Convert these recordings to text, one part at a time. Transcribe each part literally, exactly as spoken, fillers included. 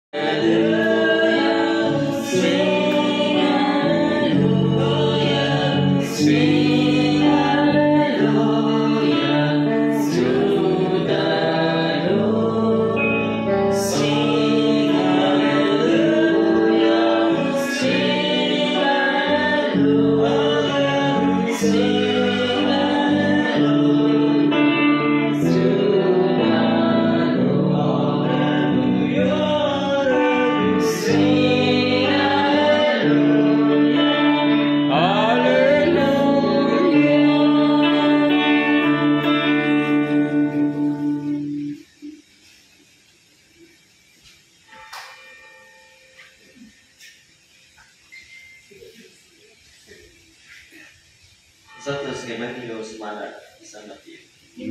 Nosotros que Evangelio Semana isang natin.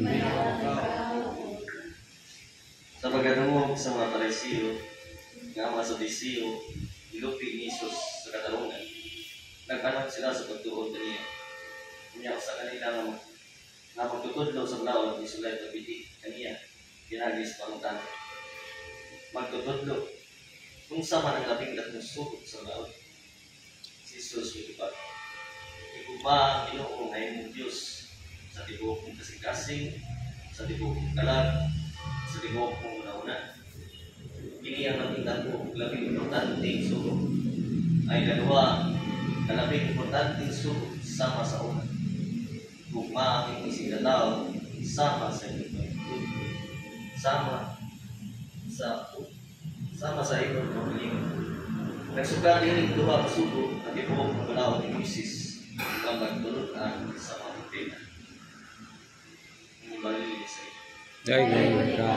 Sa pagkatungog sa mga Parisiyo, nga mga Sadisiyo, ilupi ni Jesus sa katarungan, nagpanong sila sa pagtuon kaniya. Kanya sa kanila nga magtutudlo sa blaon ni Sulay Tabiti kaniya, pinagis pangutan. Magtutudlo, kung sama ng labing latong sugot sa blaon, si Jesus yung Ikuba ang Ginoo ay mong Diyos sa tibok mong kasing-kasing, sa tibok mong kalag, sa tibok mong una-una. Kini ang nakita ko, labing importanteng sugo ay dalawa na labing importanteng sugo sama sa una. Gugma ang ising na tao, sama sa ibang sama sa sama sa ibang pagling. Nagsuka din ang duha kasugo at tibok mong balawat ni Isis ang magtulutan sa pamutina. Hindi malilis ay. Jai Guru ka.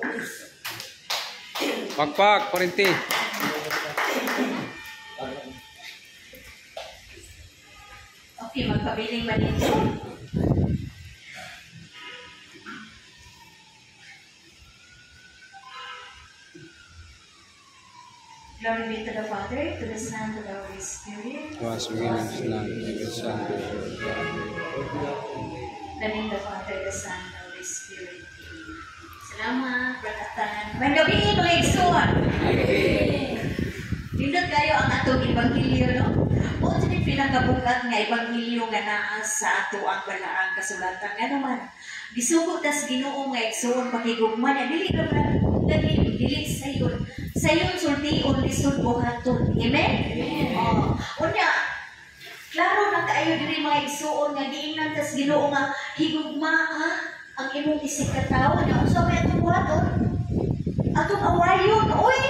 Pakpak, parinti. Okay, magpabiling malinis. Glory be to the Father, to the Son, to the Holy Spirit. Was beginning to land, the Son, The name of the Father, the Son, the Holy Spirit. Salamat, brakatan. Magabihin mga igsuan. Pindot kayo ang atong Ebanghelyo, no? O din pinakabugat nga Ebanghelyo nga naa sa ato ang balaang kasulatan. Nga naman, gisugo tas Ginoo nga igsuon pakigugma niya. Dili naman, dili, dili sayon. Sayon sultiun lisod buhaton. Amen? Oh. Unya, klaro na kaayo diri mga igsuon nga giingnan tas Ginoo nga higugma ha ang imong isig katawo nya unsa may atong buhaton? Atong awayon, oy.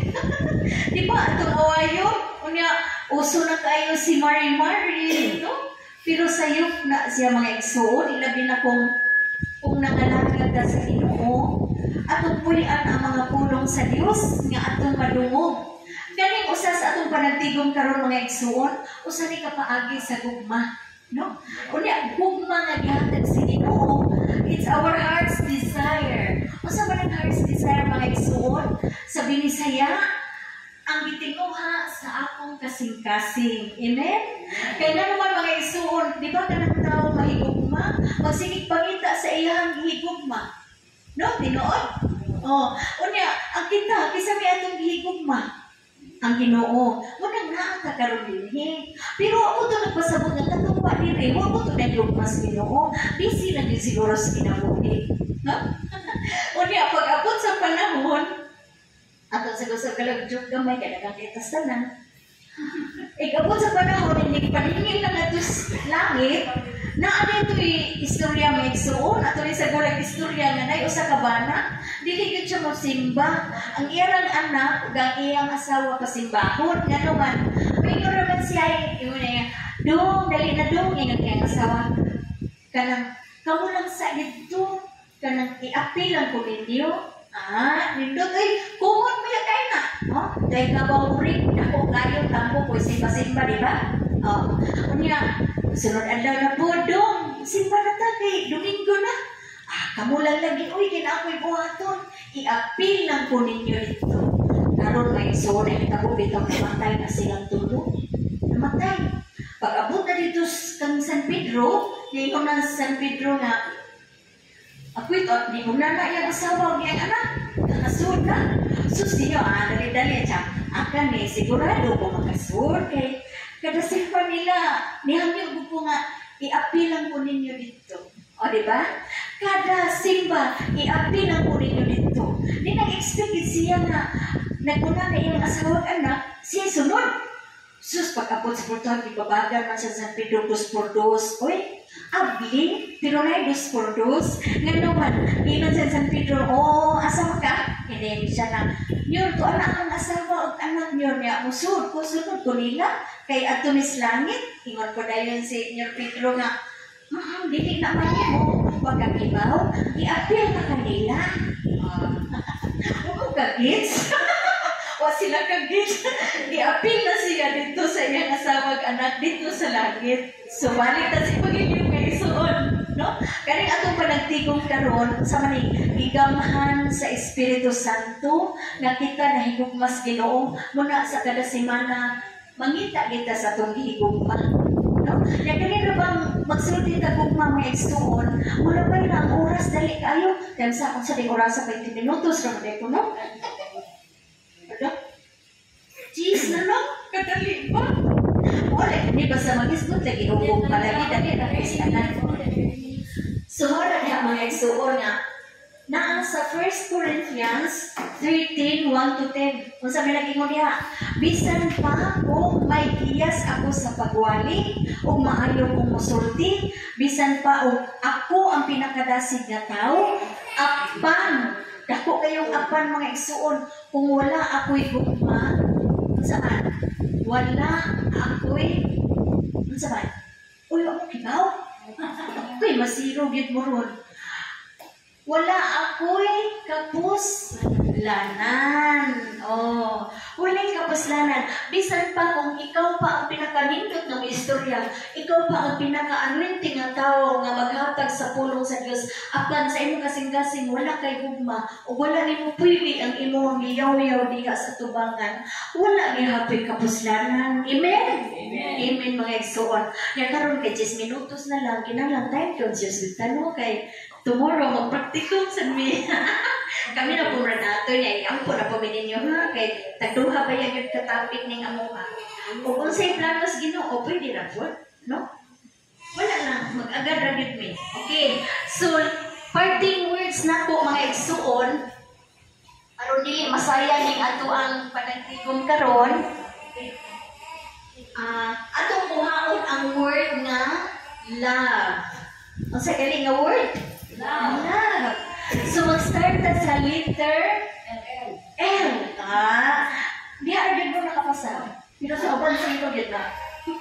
Di ba atong awayon? Unya, uso na kaayo si Mary Mary, no? Pero sayop na siya mga igsuon, ilabi na kung kung nangalagad na sa Ginoo. Atong pulian ang mga pulong sa Dios nga atong madungog. Galing usa sa atong panagtigom karon mga igsuon, usa ni kapaagi sa gugma, no? Unya gugma nga gihatag sa Ginoo. It's our heart's desire. Usa man ang heart's desire mga igsuon sa Binisaya, ang gitinguha sa akong kasing-kasing. Amen? Kaya na naman mga igsuon, di ba kanang tao mahigugma? Magsigig pangita sa iyang higugma. No, tinuod? Oh, unya, ang kita, kisa may atong higugma. Ang Ginoo, munang naa ka karon dinhi. Pero ako to nagpasabot nga katong pa diri, wa ko to nagugma sa Ginoo. Busy lang din siguro sa kinabuhi. No? Unya, pag abot sa panahon, ato sa gusto kalagjog gamay kaya nagkitas tanan. Ikabot sa panahon, hindi paningin lang ato langit. Na ano ito'y istorya may igsuon, ato rin sa gulang istorya nga na usa ka bana, dili gyud siya magsimba. Ang iyang anak, ug ang iyang asawa pasimbahon, nga naman, may naman siya, yung na dong, dali na dong, yung iyang asawa. Kanang, kamu lang sa dito, kanang i-appeal ang kuminyo. Ah, nindot, ay, kumot mo yung kayo na. Oh, dahil nga ba rin, ako kayo, tampo ko, simba-simba, di ba? Oh, unya, sunod adlaw na po, dong, simba na ta, kay Domingo na. Ah, kamu lang lagi, uy, kinakoy buhaton. I-appeal lang po ninyo dito. Karon may igsoon, ay kita bitang namatay na silang tulo. Namatay. Pag-abot na dito kang San Pedro, yung ko na San Pedro nga, ako ito, di ko na na yung asawa o yung anak. Nakasunod na. Sus niyo, ah, dali-dali siya. Akan eh, sigurado ko makasur kay kada simpa nila, nihamyo ko nga, i-appeal ko ninyo dito. O, di ba? Kada simba, i-appeal ko ninyo dito. Di nag-expect siya na naguna na iyong asawag anak, siya sunod. Sus, pagkapot sa portal, ibabagan man sa San Pedro dos por dos. Uy, abli, pero na dos por dos. Nga naman, ilan sa San Pedro, oh, asawa ka? Hindi siya na, yun, to anak ang asawa, ang anak nyo niya, musud ko, sunod ko nila, kay Atunis Langit, ingon ko dahil si Senyor Pedro nga, mm, hindi naman mo, pagkakibaw, i-appeal ka kanila. Huwag ka, kids. O sila kagit, i-appeal na siya dito sa iyang asawag anak dito sa langit. So, balik na si Panginoon ngayon soon. No? Karing atong panagtigong karon sa maning higamhan sa Espiritu Santo nga kita nahigugmas Ginoo muna sa kada semana mangita kita sa atong higugma. No? Ya kanina bang magsulti ta gugma mga igsuon, wala pa ang oras dali kayo. Dahil sa akong sa ding oras sa twenty minutos ra ko no. Ano? Cheese na no? Kadali ba? Wala, di ba sa mag-isgot lagi hugong palagi dali na si anak. So, wala niya mga igsuon nga naa sa First Corinthians thirteen, one to ten. Kung sabi lagi mo niya, bisan pa kung may kiyas ako sa pagwali o maayo kong musulti, bisan pa o ako ang pinakadasig na tao, apan, dako kayong apan mga igsuon, kung wala ako'y gugma, saan? Wala ako'y, saan? Uy, ako kibaw? Ako'y masiro, gid mo ron. Wala ako'y kapuslanan. Oh, walang kapuslanan. Bisan pa kung ikaw pa ang pinakanindot ng istorya, ikaw pa ang pinaka-anointing nga tao nga maghatag sa pulong sa Dios, apan sa imo kasing-kasing wala kay gugma o wala nimo pwede ang imong giyaw-yaw diha sa tubangan, wala ni hapoy kapuslanan. Amen. Amen, Amen mga igsoon. Ya karon kay ten minutos na lang kinahanglan time conscious bitano kay tomorrow magpraktikong sa mi. Kami na po nato niya, iyang po na po ninyo ha, kay tagduha pa yan yung katapik ng amo ha. O kung sa'y planos Ginoo, pwede na po, no? Wala lang, mag-agad na with me. Okay, so, parting words na po mga igsuon, aron di masaya ning ato ang panagtigom karon. Uh, atong kuhaon ang word nga love. Ang sa galing nga word? Love. Love. So, mag-start na sa letter L. L. Ah, di agad mo nakapasa. Pero sa open sa ito, get na.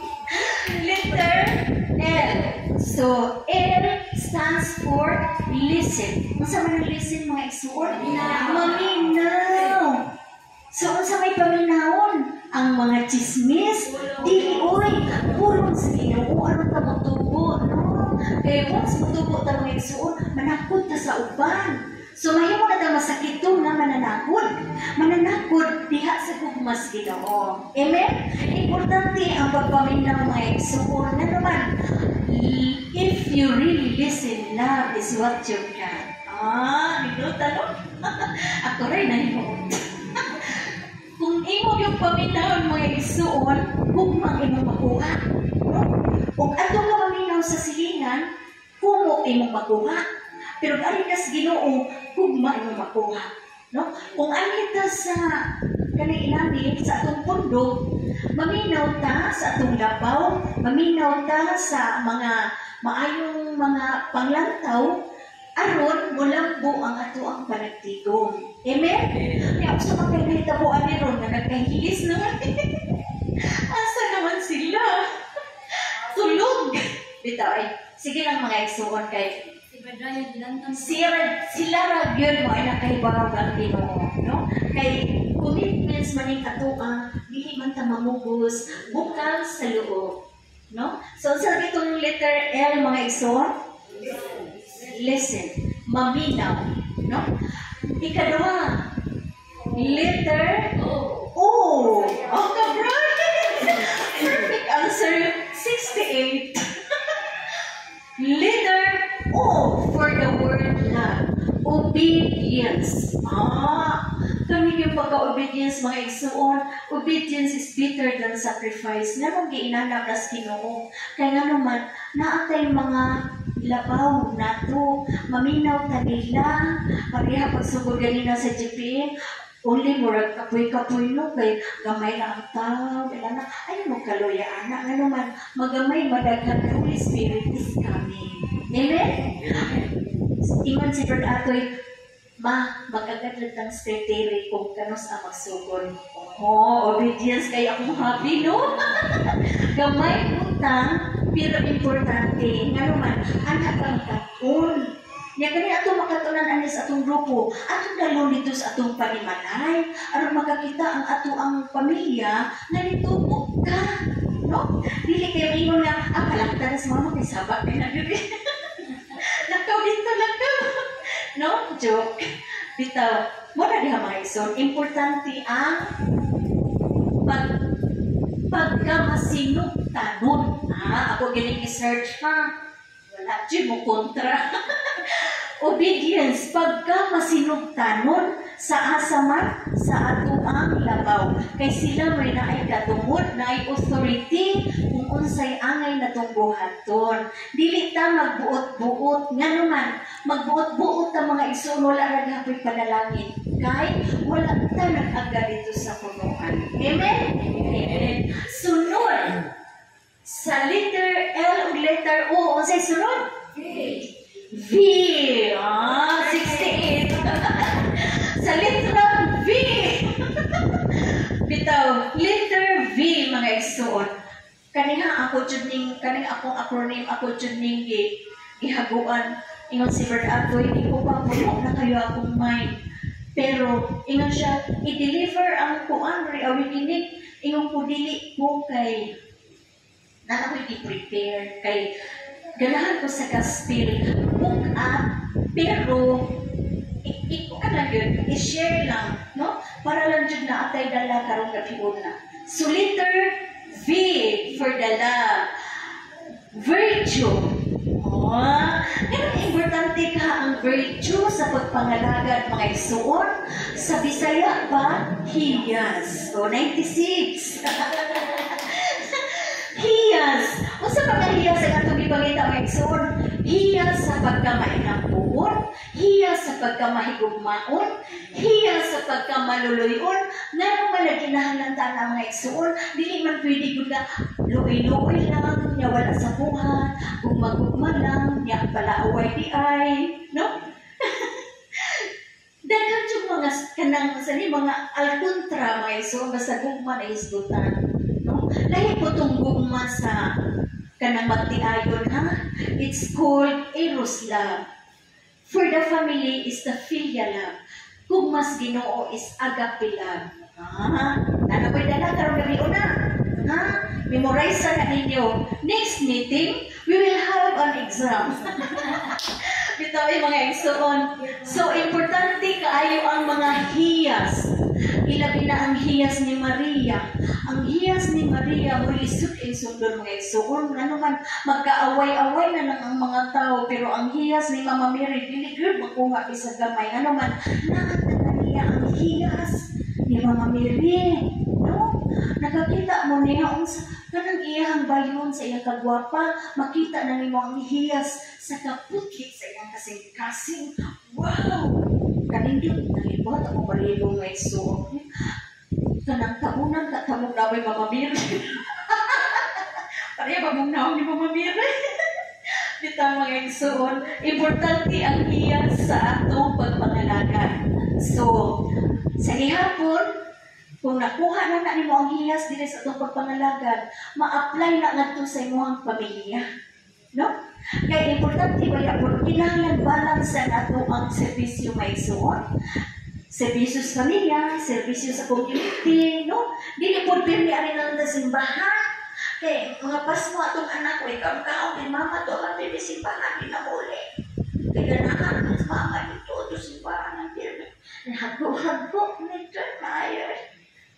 Letter L. So, L stands for listen. Kung sa mga listen, mga igsuon? Maminaw. So, kung sa may paminawon, ang mga chismis, di, oy, purong sa Ginoo, ano ka magtubo, no? Kaya once magtubo ta mga igsuon, manakot ta sa uban. So, mahimo na ta masakitong na mananakot. Mananakot, diha sa gugmas Ginoo. Amen? Importante ang pagpaminaw mga igsuon. Na naman, if you really listen, love is what you can. Ah, minuta, no? Ako rin, nahimo. Kung imo yung paminaw mga igsuon, gugmang imo makuha. No? Kung ato ka paminaw sa silingan, kumo imo makuha. Pero dahil kas Ginoo, gugma imo makuha. No? Kung anita sa kaniinani sa atong pundo, maminaw ta sa atong labaw, maminaw ta sa mga maayong mga panglantaw, aron mulambo ang ato ang panagtigom. Amen? Kaya ako sa mga kahitabuan ni Ron na nagkahilis naman. Asa naman sila? Tulog! Bitaw ay, sige lang mga igsuon kay sila, sila ragyon mo ay nakahibaw ang Ginoo, no? Kay commitments maning katuang, dili man ta mamugos, bukal sa loob, no? So, sa itong letter L mga igsuon, listen, maminaw, no? Ikadua, letter O. Oh, right. Perfect answer, sixty-eight. Letter O for the word love. Obedience. Ah, kami yung pagka mga igsuon, obedience is better than sacrifice. Nga nung giinanap nas Ginoo. Kaya nga naman, naatay mga labaw nato, maminaw tanila, pareha pagsugod ganina sa G P A, only murag kapoy-kapoy no, kay gamay na ang tao, kaya na, ayaw mo kaluya, anak, nga naman, magamay, madaghan, the Holy Spirit is coming. Amen? Ingon si Brad Atoy, ma, mag-agadad ng secretary kung kanos ang magsugod. Oh, obedience kay akong happy, no? Gamay utang, pero importante. Nga naman, anak ang katun. Nga kani ato makatunan ani sa atong grupo, atong dalon dito sa atong panimalay, aron makakita ang ato ang pamilya nga nitubo ka. No? Dili kayo ingon nga, ah, palakta na sa mama kay sabak kay na diri. Lakaw dito, lakaw. No? Joke. Bitaw, mo na diha mga ison, importante ang pag pagkamasinugtanon. Ah, ako gining i-search ha. Wala di mo kontra. Obedience, pagkamasinugtanon sa asaman sa atuang labaw. Kay sila may naay katungod, naay authority kung unsay angay natong buhaton. Dili ta magbuot-buot nga naman, magbuot-buot ta mga igsoon, wala ra gapoy panalangin. Kay wala ta nag-aga dito sa punuan. Amen? Amen. Sunod sa letter L ug letter O, unsay sunod? V. Ah, sixty-eight. Sa letra V. Bitaw, letter V mga igsoon. Kaniha ako jud ning kaning akong acronym ako jud ning gi gihaguan. Ingon si Brad Atoy, di ko pa puno na kayo akong mind. Pero ingon siya, i-deliver ang kuan ri awikinig. Ingon ko dili ko kay na ako i-prepare kay ganahan ko sa gospel book up, pero iko ka lang yun, i-share lang, no? Para lang dyan na atay dala karong gabion na. So letter V for dala. Virtue. Oh, ganun importante ka ang virtue sa pagpangalagad mga igsoon. Sa Bisaya ba? Hiyas. O, ninety-six. Hiyas. O sa pagkahiyas ang atong ipangita mga igsoon, hiyas sa pagkamainampuon, hiyas sa pagkamahigugmaon, hiyas sa pagkamaluluyon, nga naman na ginahalanta ng mga igsoon, dili man pwede ko na luoy-luoy lang, niya wala sa buhat, gugma-gugma lang, niya pala away di ay, no? Daghan yung mga kanang sa ni mga alkontra mga igsoon, basta gugma na isgutan. No? Lahi po itong gugma sa kanang magtiayon, ha? It's called Eros love. For the family is the filial love. Kung mas Ginoo is agape love. Ha? Nanakoy dala karong gabi una. Ha? Memorize na ninyo. Next meeting, we will have an exam. Bitaw ay mga igsoon. So, importante kaayo ang mga hiyas. Ilabi na ang hiyas ni Maria. Ang hiyas ni Maria mo isut insundon mga igsoon. Ano man, magkaaway-away na lang ang mga tao, pero ang hiyas ni Mama Mary, dili gyud makuha isa gamay. Ano man, nakatanda niya ang hiyas ni Mama Mary. No? Nakakita mo niya ang kanang iyang bayon sa iyang kagwapa, makita na nimo ang hiyas sa kaputlit sa iyang kasing-kasing. Wow! Kanindot na libot ako balibong nga igsoon. Kanang tabunan ka tamog naway Mama Mary. Pareha ba mong naon ni Mama Mary? Bitaw mga igsoon, importante ang hiyas sa atong pagpangalaga. So, sa gihapon, kung nakuha na na ni mo ang hiyas dili sa itong pagpangalagan, ma-apply na nga ito sa imong pamilya. No? Kaya importante ba yan? Kinahanglan balance na ito ang servisyo may igsoon. Servisyo sa pamilya, servisyo sa community, no? Dili po pirmi arin lang na simbahan. Kaya mga pas mo atong anak ko, ikaw kaon ni mama to, ang pirmi simbahan, di na muli. Kaya ganahan ng mama dito, ito simbahan ng pirmi. Nahagpo-hagpo, nito, maayos.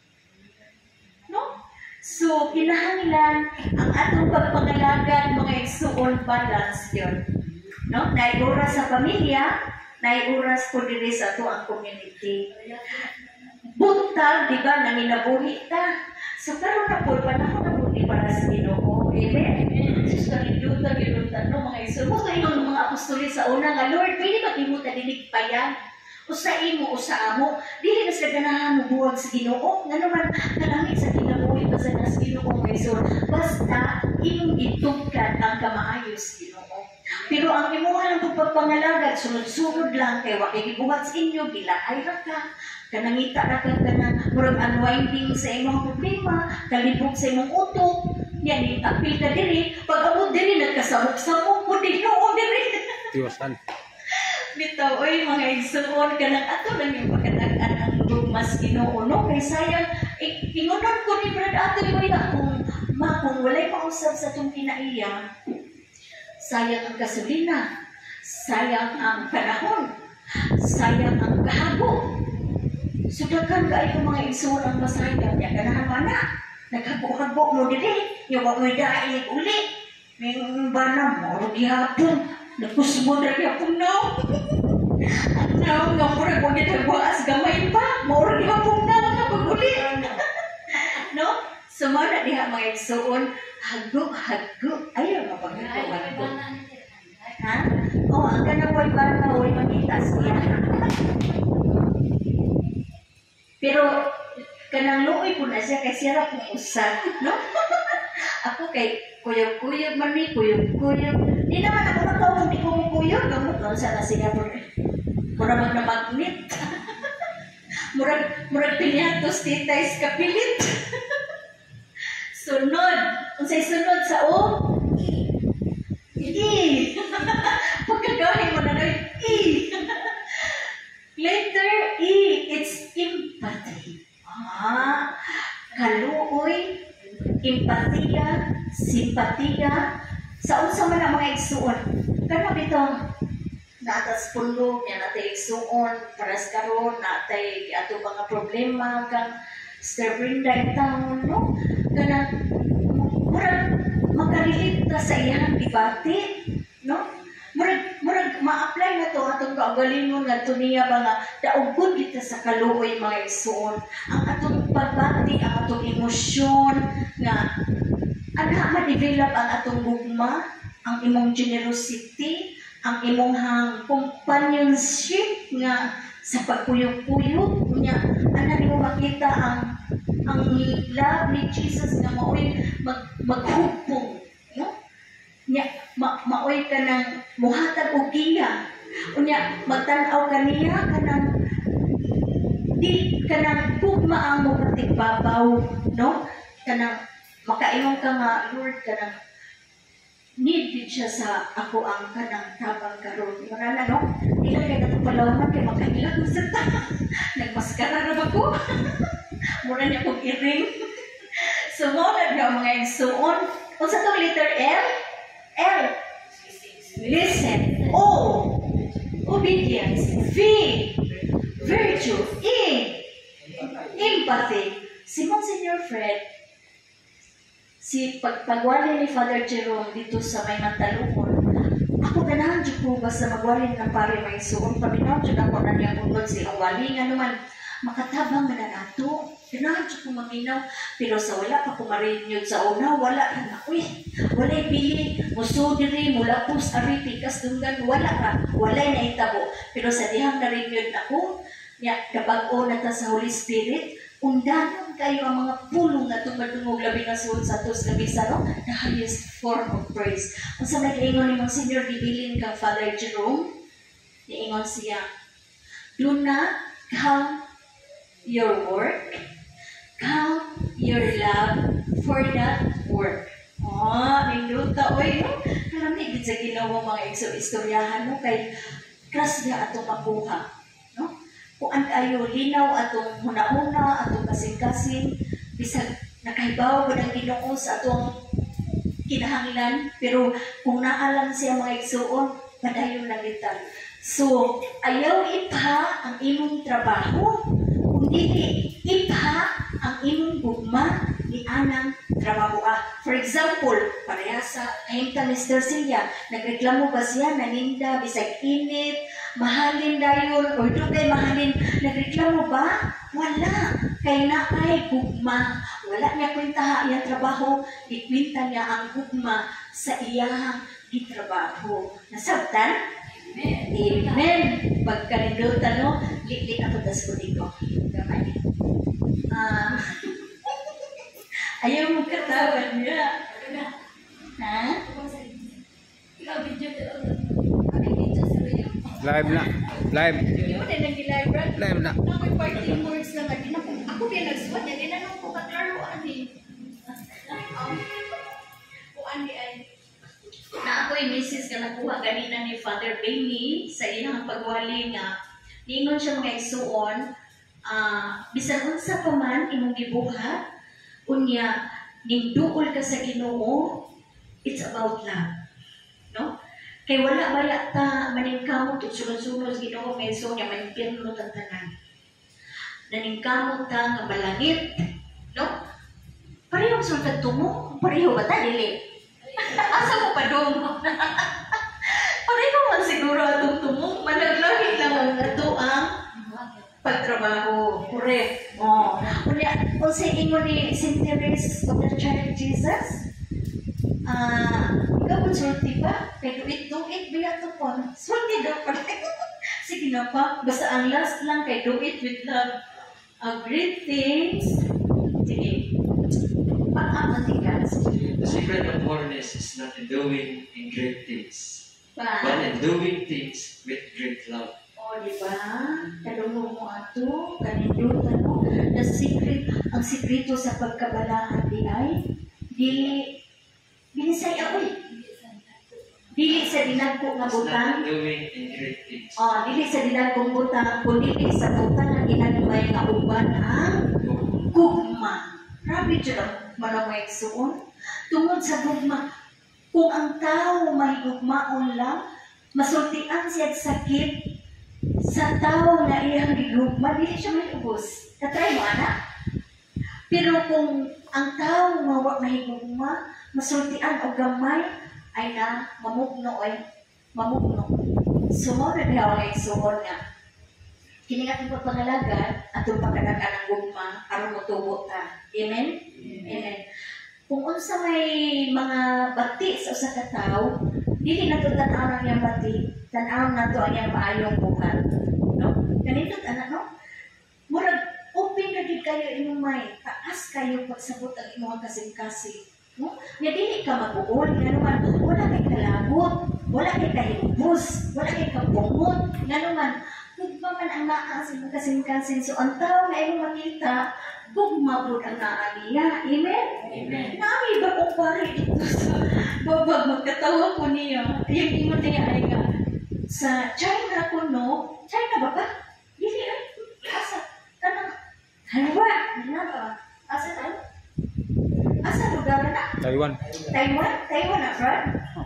No? So, kinahanglan ang atong pagpangalagan mga igsoon balance yun. No? Naig-oras sa pamilya, naig-oras po diri sa ato ang community. buntag, di ba, nanginabuhi ta. So, karon na po, panahon na po, di para sa Ginoo. Amen? Sus, kalilutan, gilutan, no, mga iso. Mo kayo ng mga apostoli sa una nga, Lord, pwede ba di mo talinig pa yan? O sa imo, o sa amo, dili na sa ganahan mo buwag sa Ginoo. Nga naman, kalangit sa kinabuhi pa sa nas Ginoo, mga iso. Basta, imong itugkan ang kamaayos, Ginoo. Pero ang imuha ng pagpapangalagad, sunod-sunod lang, kay wakikibuhat sa inyo, gilaay ra ka. Kanangita na ka ka na murag unwinding sa imong problema, kalibog sa imong utok, yan, apil ka diri, pag abot diri, nagkasabok-sabok mo din, noon diri. Tiwasan. Bitaw, oy, mga igsuon ka lang, ato lang yung pagkatagaan ang mas Ginoo, no? Kay sayang, eh, ingunan ko ni Brad Ato, yung kung, ma, kung walay mausap sa itong kinaiya, sayang ang gasolina, sayang ang panahon, sayang ang kahago. Sudakan kayo mga igsuon ang masayang, ya ganahan mana, naghago-hago mo dili, yung wag mo'y daig uli, may banam mo, rugyapon, nagkusmo na gyapon na. Ano, nga murag mo gitagwaas gamay pa, maurag gyapon na nga pag-uli. No? Sumara diha mga igsuon, hago-hago, ayaw nga pag-hago. Ha? O, ang ganang way bata, way makita siya. Pero, kanang luoy po na siya, kay sira pong usan, no? Ako kay kuyog-kuyog man ni, kuyog-kuyog. Di naman ako natawag, di ko kuyog. Gamot lang sana siya po. Murag na magnet. murag, murag pinyatos titays kapilit. Sunod. Kung sa'y sunod sa O, I. Pagkagahin mo na na, I. Letter E, it's empathy. Ah, kaluoy, empatiya, simpatiya, sa unsa man ang mga igsuon. Kano bitong natas pundo, yan natay igsuon, para sa karon, natay ato mga problema, kang Sister Brenda itang, no? Kana, murag, makarelate ta sa iyang debate, no? Murag, murag, ma-apply na to atong kaugalingon nga to niya ba nga daugod kita sa kaluoy mga igsuon. Ang atong pagbati, ang atong emosyon nga ana ma-develop ang atong gugma, ang imong generosity, ang imong hang companionship nga sa pagkuyog-kuyog nya ana nimo makita ang ang love ni Jesus nga maoy mag maghugpong, no? Nya ma maoy ka ng muhatag og giya unya magtan-aw kaniya kanang di kanang gugma ang mo patigbabaw, no? Kanang makaingon ka nga, Lord, kanang need din siya sa ako ang kanang tabang karon. Marana, no? Di lang kaya natupalawan kay makahilag mo sa ta. Nagmaskara na ba ko? Mura niya kong iring. So, muna nga mga igsuon. Kung sa itong letter L, L, listen. O, obedience. V, virtue. E, empathy. Si Monsignor Fred, si pagpagwali ni Father Jerome dito sa may Mantalukon, ako ganahan dyan po basta magwali ng pare may suon. Paminaw dyan ako na niya kung silang wali nga naman makatabang na nato. Ganahan dyan po maminaw. Pero sa wala pa kumarinyod sa una, wala ka na. Uy, walay pili, musudiri, mulapos, ari, pikas, dunggan, wala ka. Walay na itabo. Pero sa dihang narinyod ako, niya, kapag-o na ta sa Holy Spirit, undanon kayo ang mga pulong na tumadungog labi na suot sa tos labisa, no? The highest form of praise. Kung sa nag-iingon ni Monsignor Dibilin kang Father Jerome, niingon siya, do not count your work, count your love for that work. Oh, ninduta, oy, no? Kalamigid sa ginawa mga istoryahan mo kay krasya atong makuha. Kung ang ayo linaw atong huna-huna, atong kasing-kasing, bisag nakahibaw ba ng Ginoo sa atong kinahanglan, pero kung naalam siya mga igsuon, padayon lang kita. So, ayaw ipha ang imong trabaho, kundi ipha ang imong gugma ni anang trabaho. Ah, for example, pareha sa kahimta Mister Silya, nagreklamo ba siya, naninda, bisag init, mahalin dayon, o doon kay mahalin, nagreklamo ba? Wala. Kay na ay gugma. Wala niya kwenta iyang trabaho. Ikwinta niya ang gugma sa iyang gitrabaho. Nasabtan? Amen. Amen. Pagkanindutan no, lit-lit ako das ko dito. Gamay. Ah. Ayaw mo katawan niya. Ha? Live na. Live. Yun, ay nag-live, Brad. Live na. Ako parting words lang. Hindi na po- Ako din nagsuot. Hindi na lang po kaklaro. Ani. Kung ani ay... Na ako'y misis ka nakuha kanina ni Father Benny sa ilang pagwali nga. Ningon siya mga igsuon. ah bisan unsa pa man imong gibuhat, unya ningduol ka sa Ginoo, it's about love. No? Kay wala baya ta maningkamot ug sunod-sunod sa Ginoo may so nya manimpirno tang tanan. Naningkamot ta nga balangit, no? Pareho sa tumo, pareho ba ta dili? Asa mo pa dong? Pareho man siguro atong tumo, managlahi lang ang ato ang pagtrabaho. Correct. Oh. Unya, kung sa ingon ni Saint Teresa of the Child Jesus, ah, ikaw mo sulti pa? Kaya duit-duit, biya to po. Sulti daw pa. Sige na pa. Basta ang last lang kay do it with love. Uh, great things. Sige. Pang-amatigas. The secret of holiness is not in doing in great things, Pa. but in doing things with great love. O, di ba? Kalungo mo ato, kanindutan mo. The secret, ang sikreto sa pagkabalaan di ay, dili, binisay ako eh. Dili sa dinagko nga It's not butang. in doing in great things. Oh, dili sa dinagkong butang, kundi sa butang nga ginagmay nga uban ang gugma. Grabe dyan ang malamay suon. Tungod sa gugma, kung ang tao mahigugmaon lang, masultian siya sakit sa tao na iyang gigugma, dili siya may ubos. Katry mo, anak? Pero kung ang tao nga wa mahigugma, masultian o gamay, ay na mamugno ay mamugno. Sumunod na ang igsuon nga. Kini nga itong pagpangalagad at itong pagkanagaan ng gugma, aron mo tubo ta. Amen? Amen. Kung unsa may mga bati sa usa ka tawo, dili na to tan-aw ang iyang bati, tan-aw na to ang iyang maayong buhat. No? Ganito ana no? Murag open na gid kayo inyong may taas kayo pagsabot ang imong kasing-kasing. No? Nga dili ka mag-uol, nga naman wala kay kalabot, wala kay kahibos, wala kay kapungot, nga naman gugma man ang naa sa imong kasing-kasing. So ang tao nga imong makita, gugma po ang naa niya. Amen? Amen. Nami ba kung pare dito sa babag magkatawa ko niya. Yung imo niya ay nga sa China ko no? China ba ba? Dili ay. Asa? Tanang. Halwa. Ano ba? Asa tayo? Asa lugar na? Taiwan. Taiwan? Taiwan na, Fran?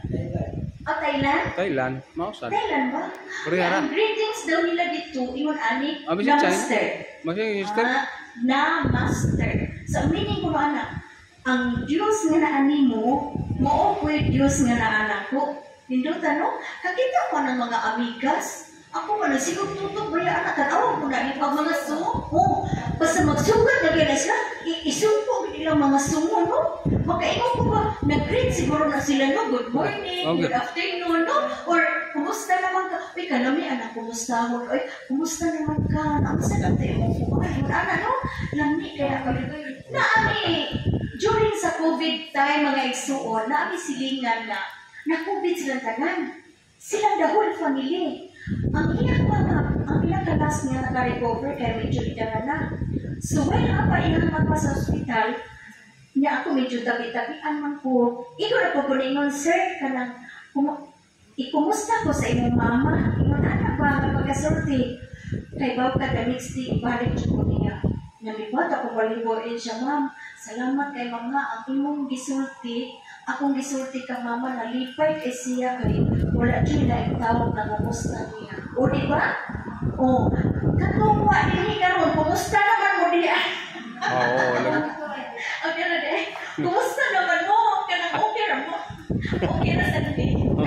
O Thailand? Thailand. Mausan. Thailand ba? Korea. Ang greetings daw nila dito, ingon ani, Ah, bisan China? namaste. Masih sister. Ah, namaste. So, meaning ko na, ang Diyos nga naani mo, mao ko'y Diyos nga naanak ko. Pindutan no? Kakita ko ng mga amigas. Ako man, siguro tutok ba yung anak? Tanawa ko na yung mga sumo. Oh, basta magsugat na gila sila, isumpo nilang mga sumo, no? Makaingon ko ba, nag-greet siguro na sila, no? Good morning, Okay. good afternoon, no? Or, kumusta naman ka? Uy, kanami, anak, kumusta ako? Uy, kumusta naman ka? Ang sarap tayo mo ko. Ay, yun, anak, no? Lami, kaya kami. Naami, during sa COVID time, mga igsuon, naami silingan na, na-COVID silang tanan. Silang the whole family. Ang iyang mga, ang iyang kalas niya naka-recover kaya medyo itara na. So when apa iyang magpa sa hospital, niya ako medyo tabi-tabian man ko. Ikaw na po po ningon, sir, kanang, kumu ikumusta ko sa inyong mama? Ingon, anak ba, magpagkasulti? Kay baw ka the next day, balik ko niya. Nalibot ako balibuin siya, ma'am. Salamat kay mama, ang imong gisulti, akong gisulti ka mama, nalipay kay siya kay wala dyan na yung tawag na kumusta niya. O di ba? O, katong wa nili karon, kumusta naman mo diya? Oo, alam. Okay na di. Kumusta naman mo? Kanang okay na mo. Okay na sa di.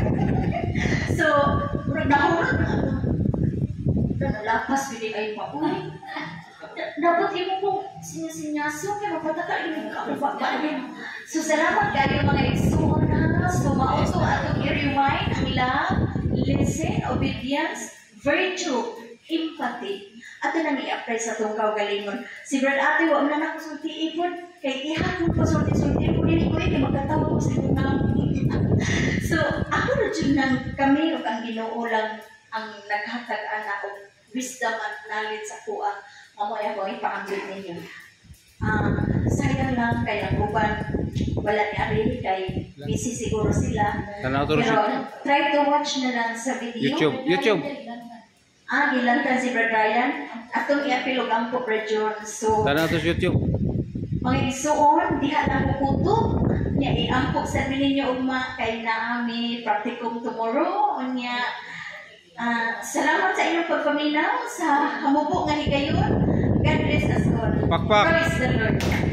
So, nahurot na ako. Nalapas bili ay pa. Uy, dapat sinya-sinyaso kay mapataka ini ka ba ba din. So salamat kayo mga igsoon na so mauto atong i-rewind ang ilang lesson, obedience, virtue, empathy. Ato nang i-apply sa itong kaugalingon. Si Brad Ate, wala na ako sulti ipon. Kay ihapon pa sulti-sulti ipon. Hindi ko eh, magkatawa ko sa itong So, ako na dyan nang kami o ang ginoo lang ang naghatag-an ako wisdom at knowledge sa kuha. Mamaya ko ipaambit ninyo. Um, sayang lang kay naguban. Wala ni Ari kay busy siguro sila. Tanaw to Pero try to watch na lang sa video. YouTube, YouTube. Ah, gilantan si Brad Ryan. Atong iapilog ang po, Brad John. So, Tanaw to sa YouTube. mga isuon, diha na kukuto. Nya iampok sa ninyo ugma kay naami practicum tomorrow. Nya ah, salamat sa inyong pagpaminaw sa hamubo nga higayon. God bless us all. Pakpak. Praise the Lord.